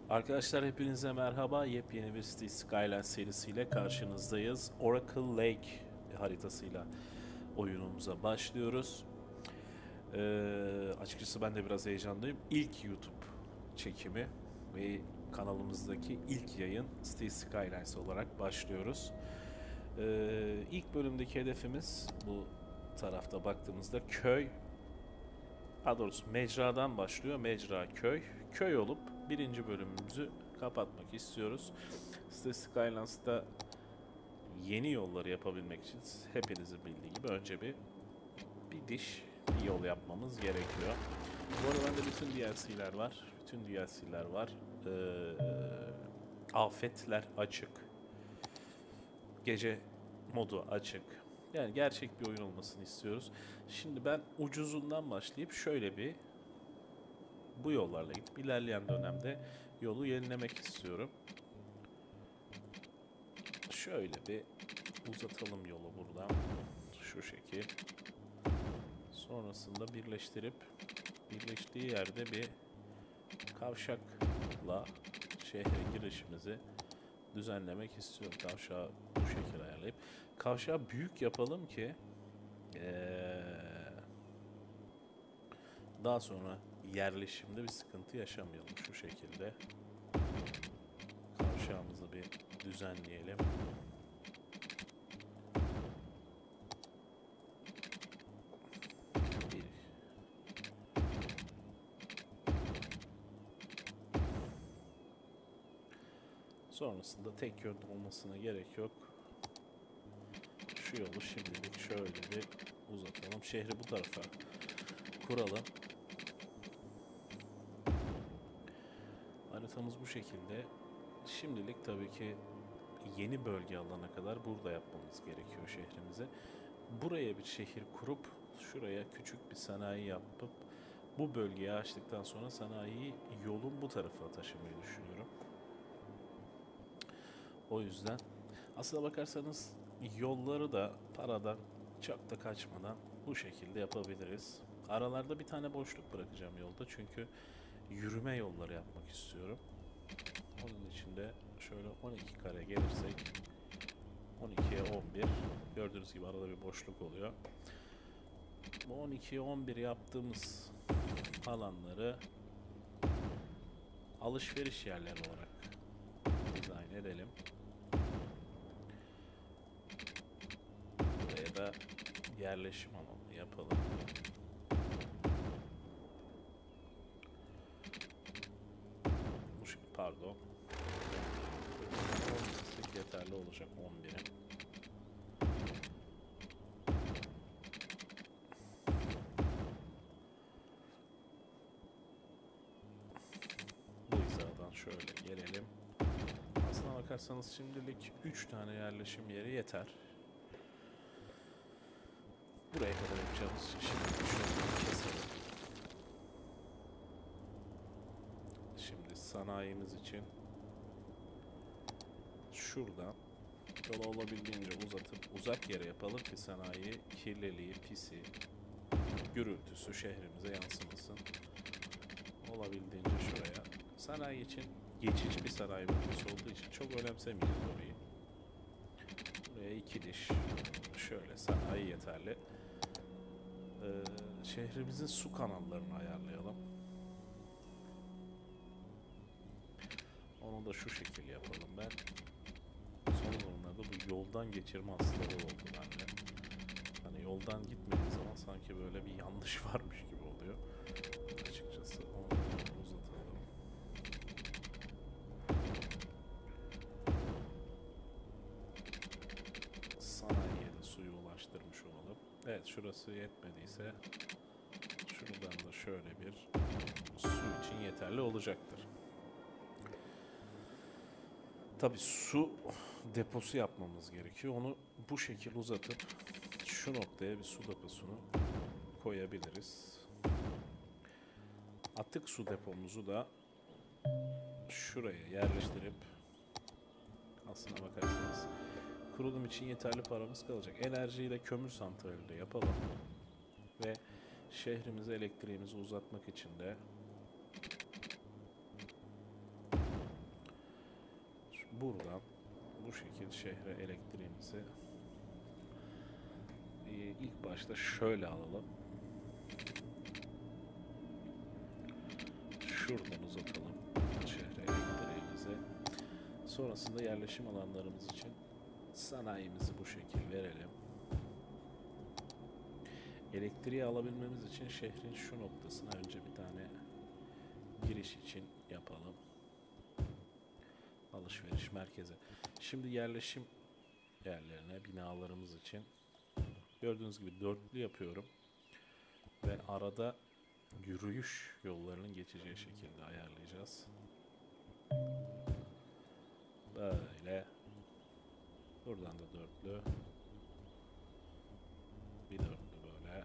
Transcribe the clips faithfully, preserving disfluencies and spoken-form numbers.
Arkadaşlar hepinize merhaba. Yepyeni bir Cities Skylines serisiyle karşınızdayız. Oracle Lake haritasıyla oyunumuza başlıyoruz. Ee, açıkçası ben de biraz heyecanlıyım. İlk YouTube çekimi ve kanalımızdaki ilk yayın Cities Skylines olarak başlıyoruz. Ee, ilk bölümdeki hedefimiz bu tarafta baktığımızda köy, daha doğrusu mecradan başlıyor. Mecra köy. Köy olup birinci bölümümüzü kapatmak istiyoruz. Cities Skylines'ta yeni yolları yapabilmek için hepinizin bildiği gibi önce bir bir diş, bir yol yapmamız gerekiyor. Bu arada bende bütün D L C'ler var. Bütün D L C'ler var. Ee, afetler açık. Gece modu açık. Yani gerçek bir oyun olmasını istiyoruz. Şimdi ben ucuzundan başlayıp şöyle bir bu yollarla gidip ilerleyen dönemde yolu yenilemek istiyorum. Şöyle bir uzatalım yolu buradan. Şu şekil. Sonrasında birleştirip birleştiği yerde bir kavşakla şehre girişimizi düzenlemek istiyorum. Kavşağı bu şekilde ayarlayıp kavşağı büyük yapalım ki ee, daha sonra yerleşimde bir sıkıntı yaşamayalım. Şu şekilde kavşağımızı bir düzenleyelim. Bir. Sonrasında tek yönde olmasına gerek yok. Şu yolu şimdilik şöyle bir uzatalım. Şehri bu tarafa kuralım. Haritamız bu şekilde. Şimdilik tabii ki yeni bölge alana kadar burada yapmamız gerekiyor şehrimize. Buraya bir şehir kurup şuraya küçük bir sanayi yapıp bu bölgeyi açtıktan sonra sanayiyi yolun bu tarafa taşımayı düşünüyorum. O yüzden aslına bakarsanız yolları da paradan çok da kaçmadan bu şekilde yapabiliriz. Aralarda bir tane boşluk bırakacağım yolda çünkü yürüme yolları yapmak istiyorum. Onun için de şöyle on iki kare gelirsek on ikiye on bir, gördüğünüz gibi arada bir boşluk oluyor. Bu on ikiye on bir yaptığımız alanları alışveriş yerleri olarak dizayn edelim. Buraya da yerleşim alanı yapalım. Pardon. on yeterli olacak on bire. Bu hizadan şöyle gelelim. Aslına bakarsanız şimdilik üç tane yerleşim yeri yeter. Buraya kadar yapacağımız şimdi şunu keselim. Şimdi sanayimiz için şuradan yolu olabildiğince uzatıp uzak yere yapalım ki sanayi kirliliği, pisi, gürültüsü şehrimize yansımasın. Olabildiğince şuraya. Sanayi için geçici bir sanayi bölgesi olduğu için çok önemsemeyeceğiz orayı. Buraya iki diş. Şöyle sanayi yeterli. Ee, şehrimizin su kanallarını ayarlayalım. Onu da şu şekil yapalım ben. Son zamanlarda bu yoldan geçirme hastalığı oldu bende. Hani yoldan gitmediği zaman sanki böyle bir yanlış varmış gibi oluyor. Açıkçası onu uzatalım. Sanayiye de suyu ulaştırmış olalım. Evet, şurası yetmediyse şuradan da şöyle bir su için yeterli olacaktır. Tabii su deposu yapmamız gerekiyor. Onu bu şekil uzatıp şu noktaya bir su deposunu koyabiliriz. Atık su depomuzu da şuraya yerleştirip aslına bakarsanız kurulum için yeterli paramız kalacak. Enerjiyi de kömür santraliyle yapalım. Ve şehrimize elektriğimizi uzatmak için de buradan bu şekilde şehre elektriğimizi e, ilk başta şöyle alalım. Şuradan uzatalım şehre elektriğimizi. Sonrasında yerleşim alanlarımız için sanayimizi bu şekil verelim. Elektriği alabilmemiz için şehrin şu noktasına önce bir tane giriş için yapalım. Alışveriş merkezi. Şimdi yerleşim yerlerine, binalarımız için gördüğünüz gibi dörtlü yapıyorum. Ve arada yürüyüş yollarının geçeceği şekilde ayarlayacağız. Böyle. Buradan da dörtlü. Bir dörtlü böyle.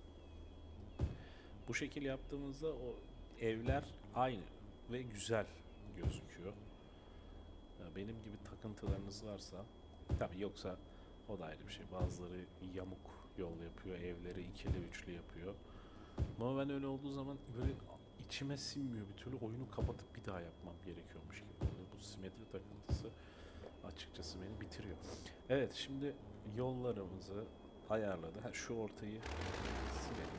Bu şekil yaptığımızda o evler aynı ve güzel gözüküyor. Ya benim gibi takıntılarınız varsa, tabii yoksa o da ayrı bir şey. Bazıları yamuk yol yapıyor, evleri ikili üçlü yapıyor. Ama ben öyle olduğu zaman böyle içime sinmiyor, bir türlü oyunu kapatıp bir daha yapmam gerekiyormuş gibi oluyor. Bu simetri takıntısı açıkçası beni bitiriyor. Evet, şimdi yollarımızı ayarladı. Ha, şu ortayı silelim.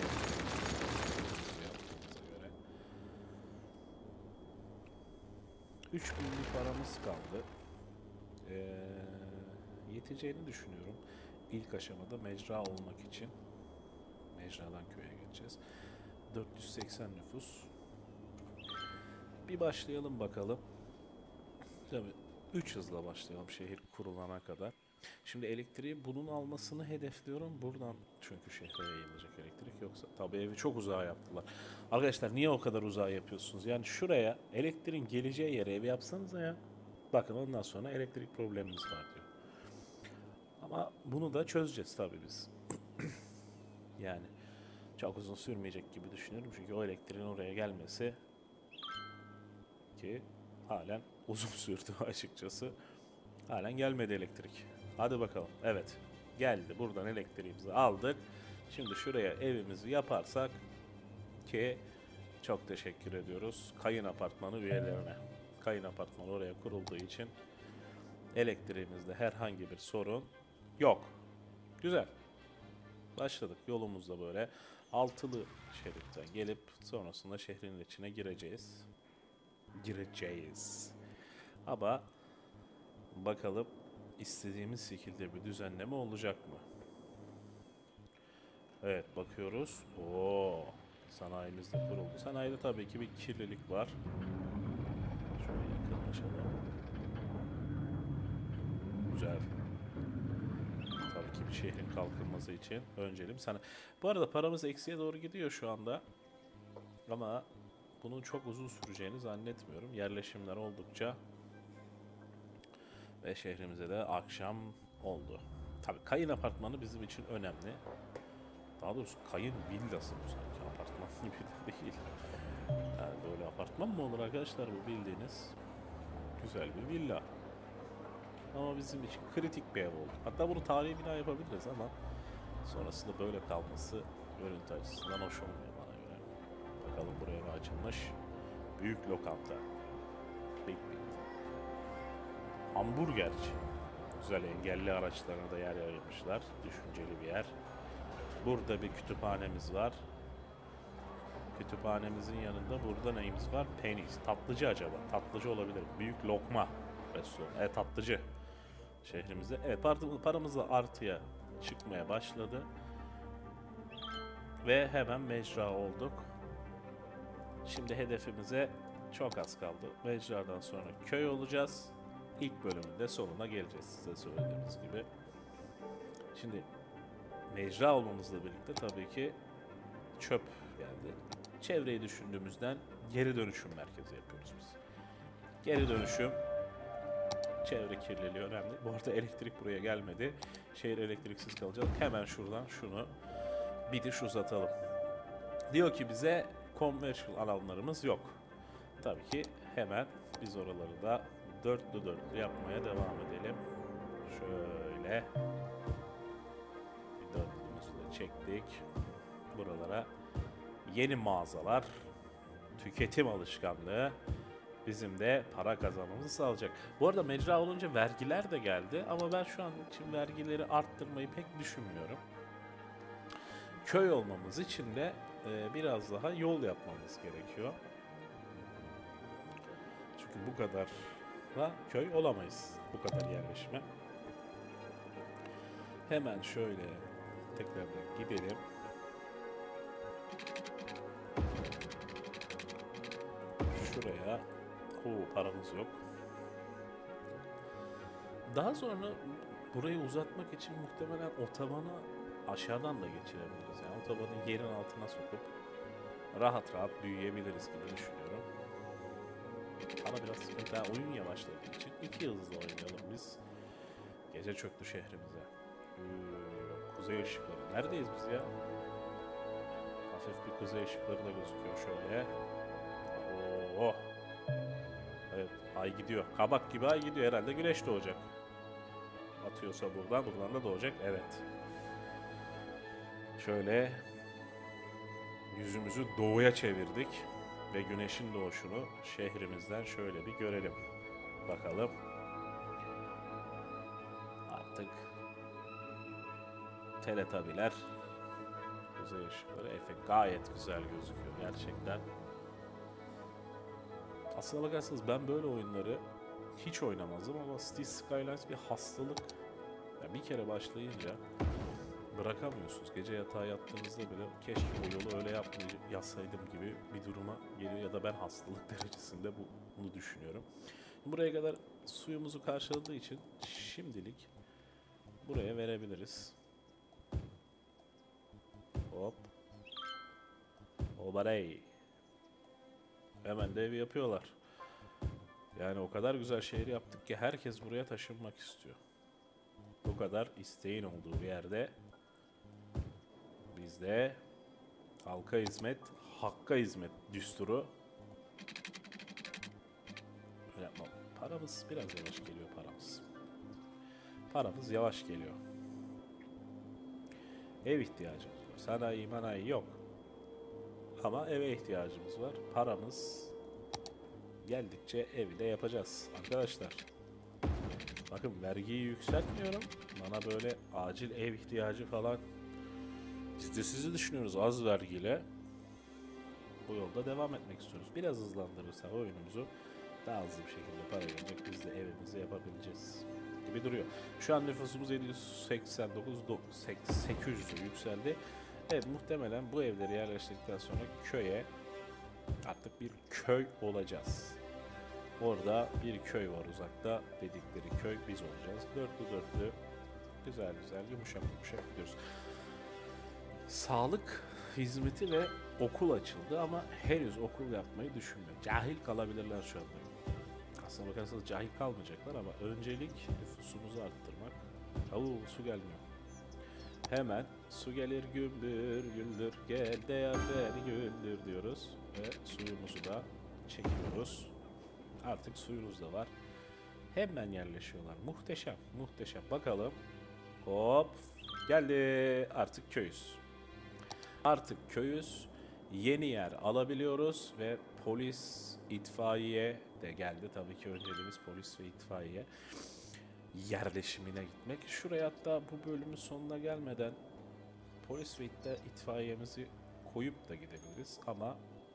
Yaptığımıza göre. üç bin bir paramız kaldı. Ee, yeteceğini düşünüyorum. İlk aşamada mecra olmak için. Mecradan köye geçeceğiz. dört yüz seksen nüfus. Bir başlayalım bakalım. Tabii üç hızla başlayalım şehir kurulana kadar. Şimdi elektriği bunun almasını hedefliyorum. Buradan çünkü şehre yayılacak elektrik, yoksa tabii evi çok uzağa yaptılar. Arkadaşlar niye o kadar uzağa yapıyorsunuz? Yani şuraya elektriğin geleceği yere ev yapsanıza ya. Bakın ondan sonra elektrik problemimiz var diyor. Ama bunu da çözeceğiz tabii biz. Yani çok uzun sürmeyecek gibi düşünüyorum. Çünkü o elektriğin oraya gelmesi ki halen uzun sürdü açıkçası. Halen gelmedi elektrik. Hadi bakalım. Evet. Geldi. Buradan elektriğimizi aldık. Şimdi şuraya evimizi yaparsak ki çok teşekkür ediyoruz Kayın Apartmanı üyelerine. Kayın Apartmanı oraya kurulduğu için elektriğimizde herhangi bir sorun yok. Güzel. Başladık. Yolumuzda böyle altılı şeritten gelip sonrasında şehrin içine gireceğiz. Gireceğiz. Ama bakalım istediğimiz şekilde bir düzenleme olacak mı? Evet, bakıyoruz. Oo, sanayimiz de kuruldu. Sanayide tabii ki bir kirlilik var. Şöyle yakınlaşalım. Güzel. Tabii ki bir şehrin kalkınması için önceliğim sana. Bu arada paramız eksiye doğru gidiyor şu anda. Ama bunun çok uzun süreceğini zannetmiyorum. Yerleşimler oldukça ve şehrimize de akşam oldu. Tabii Kayın Apartmanı bizim için önemli. Daha doğrusu Kayın Villası bu sanki, apartman gibi de değil. Yani böyle apartman mı olur arkadaşlar, bu bildiğiniz güzel bir villa. Ama bizim için kritik bir ev oldu. Hatta bunu tarihi bina yapabiliriz ama sonrasında böyle kalması görüntü açısından hoş olmuyor bana göre. Bakalım buraya ne açılmış? Büyük lokanta. Big Big. Hamburgerci. Güzel, engelli araçlarına da yer ayırmışlar. Düşünceli bir yer. Burada bir kütüphanemiz var. Kütüphanemizin yanında burada neyimiz var? Penis. Tatlıcı acaba? Tatlıcı olabilir. Büyük lokma restoran. Evet, tatlıcı. Şehrimizde. Evet, paramız da artıya çıkmaya başladı. Ve hemen mecra olduk. Şimdi hedefimize çok az kaldı. Mecradan sonra köy olacağız. İlk bölümünde sonuna geleceğiz size söylediğimiz gibi. Şimdi mecra olmamızla birlikte tabii ki çöp geldi. Çevreyi düşündüğümüzden geri dönüşüm merkezi yapıyoruz biz. Geri dönüşüm, çevre kirliliği önemli. Bu arada elektrik buraya gelmedi. Şehir elektriksiz kalacak. Hemen şuradan şunu bir diş uzatalım. Diyor ki bize commercial alanlarımız yok. Tabii ki hemen biz oraları da dörtlü dörtlü yapmaya devam edelim. Şöyle bir dörtlümüzü de çektik. Buralara yeni mağazalar, tüketim alışkanlığı bizim de para kazanmamızı sağlayacak. Bu arada mecra olunca vergiler de geldi ama ben şu an için vergileri arttırmayı pek düşünmüyorum. Köy olmamız için de e, biraz daha yol yapmamız gerekiyor. Çünkü bu kadar da köy olamayız. Bu kadar yerleşme. Hemen şöyle tekrardan gidelim. Şuraya. Oo, paramız yok. Daha sonra burayı uzatmak için muhtemelen otobanı aşağıdan da geçirebiliriz. Yani otobanı yerin altına sokup rahat rahat büyüyebiliriz gibi düşünüyorum. Ama biraz sıkıntı. Ha, oyun yavaşladığı için iki hızla oynayalım biz. Gece çöktü şehrimize. Ee, kuzey ışıkları. Neredeyiz biz ya? Hafif bir kuzey ışıkları da gözüküyor şöyle. Oo. Evet, ay gidiyor. Kabak gibi ay gidiyor. Herhalde güneş doğacak. Atıyorsa buradan, buradan da doğacak. Evet. Şöyle yüzümüzü doğuya çevirdik ve güneşin doğuşunu şehrimizden şöyle bir görelim. Bakalım. Artık teletabiler, kuzey ışıkları, efekt gayet güzel gözüküyor gerçekten. Aslına bakarsanız ben böyle oyunları hiç oynamazdım ama Cities Skylines bir hastalık. Yani bir kere başlayınca bırakamıyorsunuz. Gece yatağa yattığınızda bile keşke o yolu öyle yapmayı yazsaydım gibi bir duruma geliyor ya da ben hastalık derecesinde bu, bunu düşünüyorum. Buraya kadar suyumuzu karşıladığı için şimdilik buraya verebiliriz. Hop. Obarey. Hemen de evi yapıyorlar. Yani o kadar güzel şehir yaptık ki herkes buraya taşınmak istiyor. Bu kadar isteğin olduğu bir yerde bizde halka hizmet, hakka hizmet düsturu. Öyle yapmam. Paramız biraz yavaş geliyor paramız. Paramız yavaş geliyor. Ev ihtiyacımız var. Sanayi manayi yok. Ama eve ihtiyacımız var. Paramız geldikçe evi de yapacağız arkadaşlar. Bakın vergiyi yükseltmiyorum. Bana böyle acil ev ihtiyacı falan sizi sizi düşünüyoruz az vergiyle. Bu yolda devam etmek istiyoruz. Biraz hızlandırırsak oyunumuzu daha hızlı bir şekilde para gelecek. Biz de evimizi yapabileceğiz gibi duruyor. Şu an nüfusumuz yedi yüz seksen dokuz sekiz yüze yükseldi. Evet, muhtemelen bu evleri yerleştirdikten sonra köye artık bir köy olacağız. Orada bir köy var uzakta dedikleri köy biz olacağız. Dörtlü dörtlü güzel güzel yumuşak yumuşak gidiyoruz. Sağlık hizmeti ve okul açıldı ama henüz okul yapmayı düşünmüyor. Cahil kalabilirler şu anda. Aslına bakarsanız cahil kalmayacaklar ama öncelik nüfusumuzu arttırmak. Oo, su gelmiyor. Hemen su gelir gümbür güldür gel de ya beni güldür diyoruz ve suyumuzu da çekiyoruz. Artık suyumuz da var. Hemen yerleşiyorlar. Muhteşem, muhteşem. Bakalım. Hop. Geldi. Artık köyüz. Artık köyüz. Yeni yer alabiliyoruz ve polis, itfaiye de geldi. Tabii ki önceliğimiz polis ve itfaiye yerleşimine gitmek. Şuraya hatta bu bölümün sonuna gelmeden polis ve itfaiyemizi koyup da gidebiliriz ama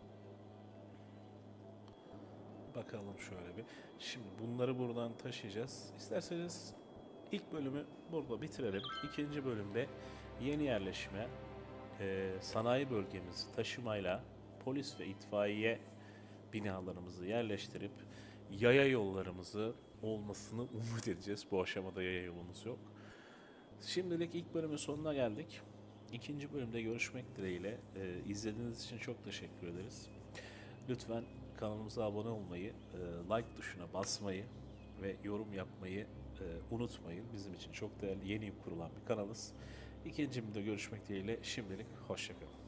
bakalım şöyle bir. Şimdi bunları buradan taşıyacağız. İsterseniz ilk bölümü burada bitirelim. İkinci bölümde yeni yerleşime, e, sanayi bölgemizi taşımayla polis ve itfaiye binalarımızı yerleştirip yaya yollarımızı olmasını umut edeceğiz. Bu aşamada yaya yolumuz yok. Şimdilik ilk bölümün sonuna geldik. İkinci bölümde görüşmek dileğiyle. E, izlediğiniz için çok teşekkür ederiz. Lütfen kanalımıza abone olmayı, like tuşuna basmayı ve yorum yapmayı unutmayın. Bizim için çok değerli, yeni kurulan bir kanalız. İkinci bölümde görüşmek dileğiyle şimdilik hoşça kalın.